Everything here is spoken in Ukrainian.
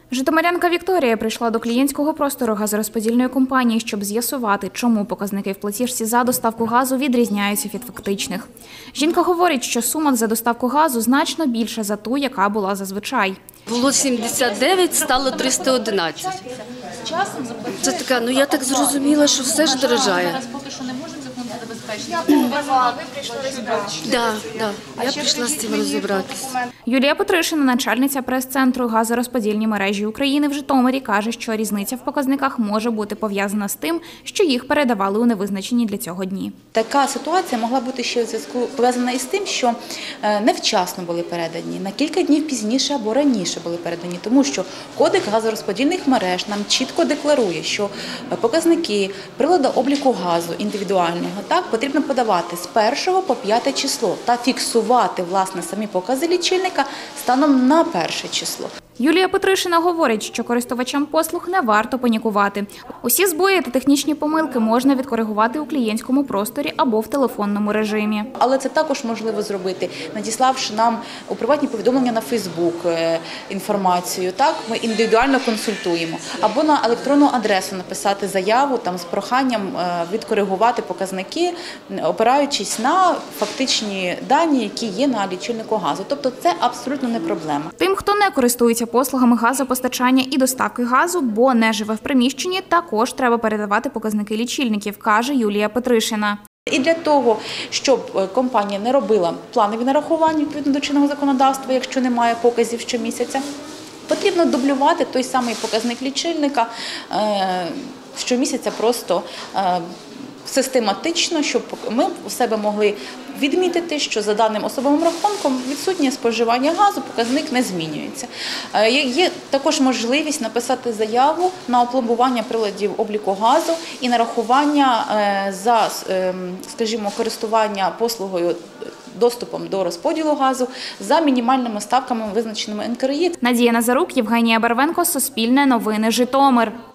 Житомирянка Вікторія прийшла до клієнтського простору газорозподільної компанії, щоб з'ясувати, чому показники в платіжці за доставку газу відрізняються від фактичних. Жінка говорить, що сума за доставку газу значно більша за ту, яка була зазвичай. Було 79, стало 311. Це така, я так зрозуміла, що все ж дорожає. Так, я прийшла з цим розібратися. Юлія Петришина, начальниця прес-центру газорозподільні мережі України в Житомирі, каже, що різниця в показниках може бути пов'язана з тим, що їх передавали у невизначені для цього дні. Така ситуація могла бути ще пов'язана із тим, що невчасно були передані, на кілька днів пізніше або раніше були передані, тому що Кодекс газорозподільних мереж нам чітко декларує, що показники приладу обліку газу індивідуального потрібно подавати з 1 по 5 число та фіксувати, власне, самі покази лічильника станом на 1 число. Юлія Петришина говорить, що користувачам послуг не варто панікувати. Усі збої та технічні помилки можна відкоригувати у клієнтському просторі або в телефонному режимі. Але це також можливо зробити, надіславши нам у приватні повідомлення на Фейсбук інформацію. Ми індивідуально консультуємо. Або на електронну адресу написати заяву з проханням відкоригувати показники, опираючись на фактичні дані, які є на лічильнику газу. Тобто це абсолютно не проблема. Тим, хто не користується послугами газопостачання і доставки газу, бо не живе в приміщенні, також треба передавати показники лічильників, каже Юлія Петришина. І для того, щоб компанія не робила планові нарахування відповідно до чинного законодавства, якщо немає показів щомісяця, потрібно дублювати той самий показник лічильника щомісяця просто систематично, щоб ми у себе могли відмітити, що за даним особовим рахунком відсутнє споживання газу, показник не змінюється. Є також можливість написати заяву на опломбування приладів обліку газу і нарахування за, скажімо, користування послугою доступом до розподілу газу за мінімальними ставками, визначеними НКРЕ. Надія Назарук, Євгенія Барвенко, Суспільне новини, Житомир.